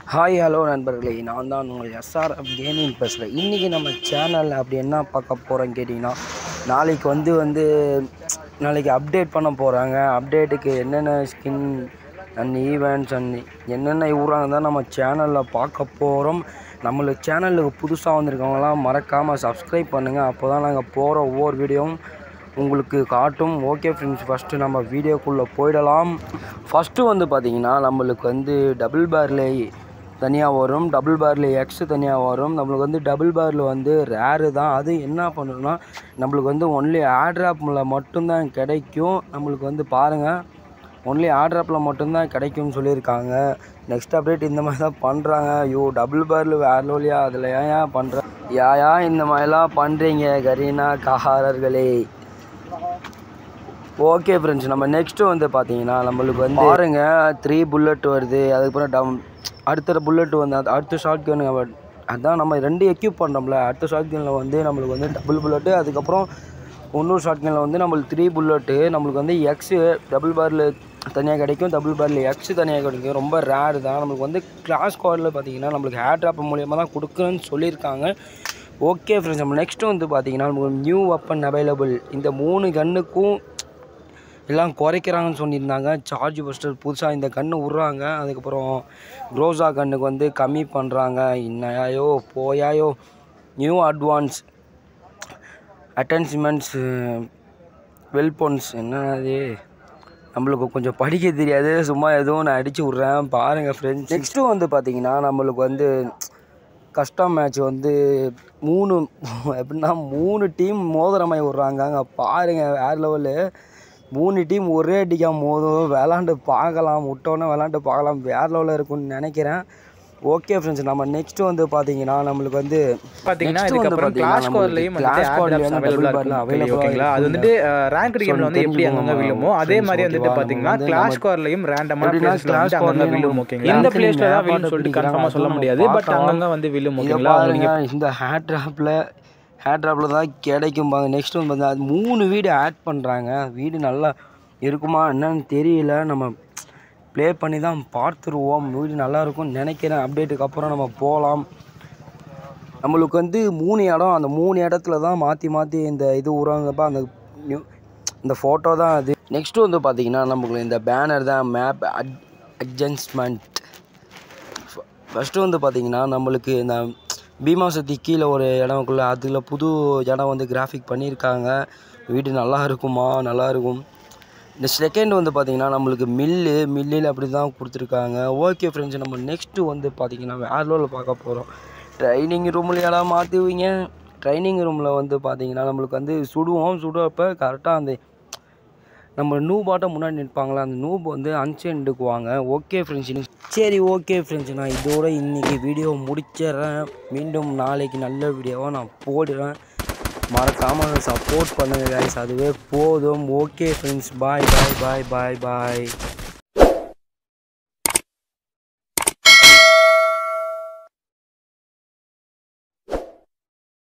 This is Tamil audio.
ஹாய் ஹலோ நண்பர்களே, நான் தான் உங்கள் எஸ்ஆர்எஃப் கேமிங் பேசுகிறேன். இன்றைக்கி நம்ம சேனலில் அப்படி என்ன பார்க்க போகிறோன்னு கேட்டிங்கன்னா, நாளைக்கு அப்டேட் பண்ண போகிறாங்க. அப்டேட்டுக்கு என்னென்ன ஸ்கின் அண்ட் ஈவெண்ட்ஸ் அண்ட் என்னென்ன விட்றாங்க தான் நம்ம சேனலில் பார்க்க போகிறோம். நம்மளுக்கு சேனலுக்கு புதுசாக வந்திருக்கவங்களாம் மறக்காமல் சப்ஸ்கிரைப் பண்ணுங்கள். அப்போ தான் நாங்கள் போகிற ஒவ்வொரு வீடியோவும் உங்களுக்கு காட்டும். ஓகே ஃப்ரெண்ட்ஸ், ஃபஸ்ட்டு நம்ம வீடியோக்குள்ளே போயிடலாம். ஃபஸ்ட்டு பார்த்திங்கன்னா நம்மளுக்கு டபுள் பேர்லே தனியாக வரும், டபுள் பேர்ல எக்ஸ் தனியாக வரும். நம்மளுக்கு டபுள் பேரில் ரேரு தான். அது என்ன பண்ணணும்னா நம்மளுக்கு ஒன்லி ஆட்ராப்பில் மட்டும்தான் கிடைக்கும். நம்மளுக்கு பாருங்கள், ஒன்லி ஆட்ராப்பில் மட்டும்தான் கிடைக்கும்னு சொல்லியிருக்காங்க. நெக்ஸ்ட் அப்டேட் இந்த மாதிரி தான் பண்ணுறாங்க. ஐயோ, டபுள் பேரில் வேறு லோலியா, அதில் ஏன் பண்ணுறேன், இந்த மாதிரிலாம் பண்ணுறீங்க கரீனா காரர்களே. ஓகே ஃப்ரெண்ட்ஸ், நம்ம நெக்ஸ்ட்டு பார்த்தீங்கன்னா நம்மளுக்கு பாருங்கள் 3 புல்லட் வருது. அதுக்கப்புறம் அடுத்த புல்லட் அடுத்த ஷார்ட் கன். அதுதான் நம்ம 2 எக்யூப் பண்ணுறோம்ல. அடுத்த ஷார்ட் கனில் நம்மளுக்கு டபுள் புல்லட்டு, அதுக்கப்புறம் இன்னொரு ஷார்ட் கனில் நம்மளுக்கு 3 புல்லட்டு. நம்மளுக்கு எக்ஸு டபுள் பேரில் தனியாக கிடைக்கும், டபுள் பேரில் எக்ஸு தனியாக கிடைக்கும். ரொம்ப ரேரு தான். நம்மளுக்கு கிளாஸ் ஸ்குவாடில் பார்த்தீங்கன்னா நம்மளுக்கு ஹேர் ட்ராப் மூலியமாக தான் கொடுக்குறேன்னு சொல்லியிருக்காங்க. ஓகே ஃப்ரெண்ட்ஸ், நம்ம நெக்ஸ்ட்டு பார்த்தீங்கன்னா நம்மளுக்கு நியூ வெப்பன் அவைலபிள். இந்த 3 கன்னுக்கும் எல்லாம் குறைக்கிறாங்கன்னு சொல்லியிருந்தாங்க. சார்ஜ் பஸ்டர் புதுசாக இந்த கன்று விட்றாங்க. அதுக்கப்புறம் க்ரோஸா கன்னுக்கு கம்மி பண்ணுறாங்க. இன்னையோ போயாயோ. New advance attachments weapons. என்னது, நம்மளுக்கு கொஞ்சம் படிக்க தெரியாது, சும்மா எதுவும் நான் அடித்து விட்றேன் பாருங்கள் ஃப்ரெண்ட்ஸ். நெக்ஸ்ட்டு பார்த்தீங்கன்னா நம்மளுக்கு கஸ்டம் மேட்ச் 3 டீம் மோதுற மாதிரி விட்றாங்க. அங்கே பாருங்கள், வேறு லெவலு. 3 டீம் ஒரே அடிக்காம மோதும். விளாண்டு பார்க்கலாம், விட்டோன்னே விளாண்டு பார்க்கலாம். வேறு லெவலில் இருக்குன்னு நினைக்கிறேன். ஓகே ஃப்ரெண்ட்ஸ், நம்ம நெக்ஸ்ட்டு பார்த்தீங்கன்னா நம்மளுக்கு பார்த்தீங்கன்னா இதுக்கப்புறம் கிளாஸ் ஸ்குவாட்லயும் ஓகேங்களா. அது ரேங்க் கேம்ல எப்படி அங்கங்க விழுமோ அதே மாதிரி பார்த்தீங்கன்னா கிளாஸ் ஸ்குவாட்லயும் ரேண்டமா பிளேஸ்ல அங்கங்க விழும். ஓகேங்களா, இந்த பிளேஸ்ல தான் விழும் சொல்லிட்டு கன்ஃபார்மா சொல்ல முடியாது, பட் அங்கங்க விழும். ஓகேங்களா, இந்த ஹேர் ட்ராப்பில் தான் கிடைக்கும்பாங்க. நெக்ஸ்ட்டு அது 3 வீடு ஆட் பண்ணுறாங்க. வீடு நல்லா இருக்குமா என்னன்னு தெரியல, நம்ம ப்ளே பண்ணி தான் பார்த்துருவோம். வீடு நல்லாயிருக்கும்னு நினைக்கிறேன். அப்டேட்டுக்கு அப்புறம் நம்ம போகலாம். நம்மளுக்கு 3 இடம், அந்த 3 இடத்துல தான் மாற்றி இந்த இது விட்றாங்கப்பா. இந்த ஃபோட்டோ தான் அது. நெக்ஸ்ட்டு பார்த்திங்கன்னா நமக்கு இந்த பேனர் தான் மேப் அட்ஜஸ்ட்மெண்ட். ஃபஸ்ட்டு பார்த்திங்கன்னா நம்மளுக்கு இந்த பீமா சக்தி கீழே ஒரு இடம்க்குள்ளே அதில் புது இடம் கிராஃபிக் பண்ணியிருக்காங்க. வீடு நல்லா இருக்குமா, நல்லாயிருக்கும். இந்த செகண்ட் பார்த்திங்கன்னா நம்மளுக்கு மில்லில் அப்படி தான் கொடுத்துருக்காங்க. ஓகே ஃப்ரெண்ட்ஸ், நம்ம நெக்ஸ்ட்டு பார்த்திங்கன்னா வேர்லோவில் பார்க்க போகிறோம். ட்ரைனிங் ரூமில் இடம் மாற்றுவீங்க. ட்ரைனிங் ரூமில் பார்த்திங்கன்னா நம்மளுக்கு சுடுறப்ப கரெக்டாக அந்த நம்ம நூபாட்டை முன்னாடி நிற்பாங்களா, அந்த நூப் அன்சென்டுக்குவாங்க. ஓகே ஃப்ரெண்ட்ஸ், சரி ஓகே ஃப்ரெண்ட்ஸ், நான் இதோட இன்றைக்கி வீடியோ முடிச்சிடுறேன். மீண்டும் நாளைக்கு நல்ல வீடியோவாக நான் போடுறேன். மறக்காமல் சப்போர்ட் பண்ணுங்கள் கைஸ், அதுவே போதும். Okay friends, bye bye bye bye பாய்.